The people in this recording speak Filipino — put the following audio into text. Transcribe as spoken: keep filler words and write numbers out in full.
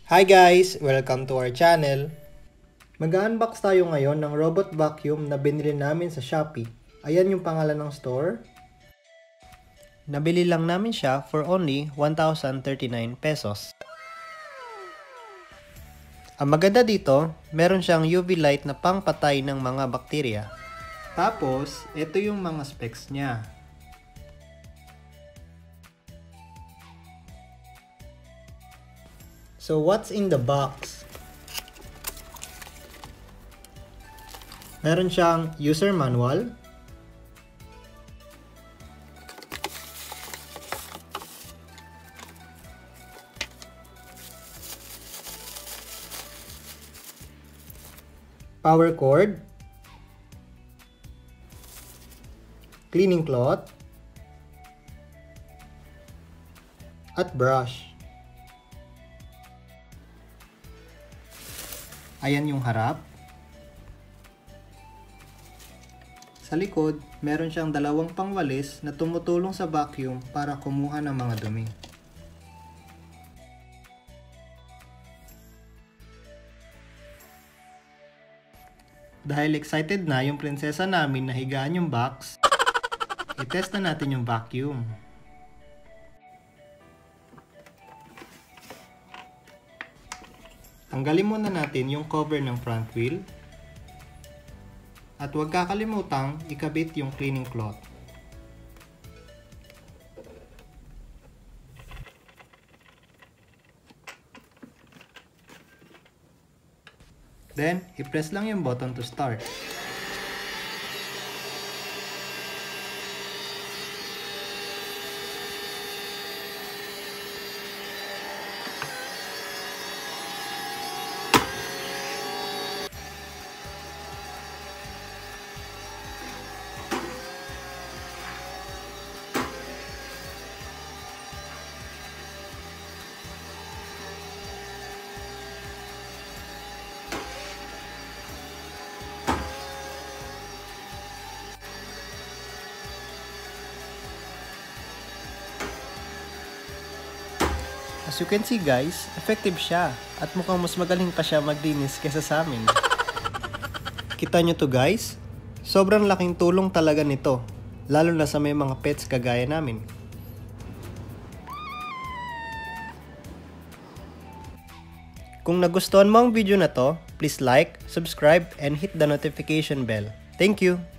Hi guys! Welcome to our channel. Mag-unbox tayo ngayon ng robot vacuum na binili namin sa Shopee. Ayan yung pangalan ng store. Nabili lang namin siya for only one thousand thirty-nine pesos. Ang maganda dito, meron siyang U V light na pangpatay ng mga bakterya. Tapos, ito yung mga specs niya. So what's in the box? Meron siyang user manual, power cord, cleaning cloth, at brush. Ayan yung harap. Sa likod, meron siyang dalawang pangwalis na tumutulong sa vacuum para kumuha ng mga dumi. Dahil excited na yung prinsesa namin na higaan yung box, i-test na natin yung vacuum. Tanggalin muna natin yung cover ng front wheel. At huwag kakalimutang ikabit yung cleaning cloth. Then, i-press lang yung button to start. As you can see guys, effective siya at mukhang mas magaling pa siya maglinis kaysa sa amin. Kita nyo to guys? Sobrang laking tulong talaga nito, lalo na sa may mga pets kagaya namin. Kung nagustuhan mo ang video na to, please like, subscribe, and hit the notification bell. Thank you!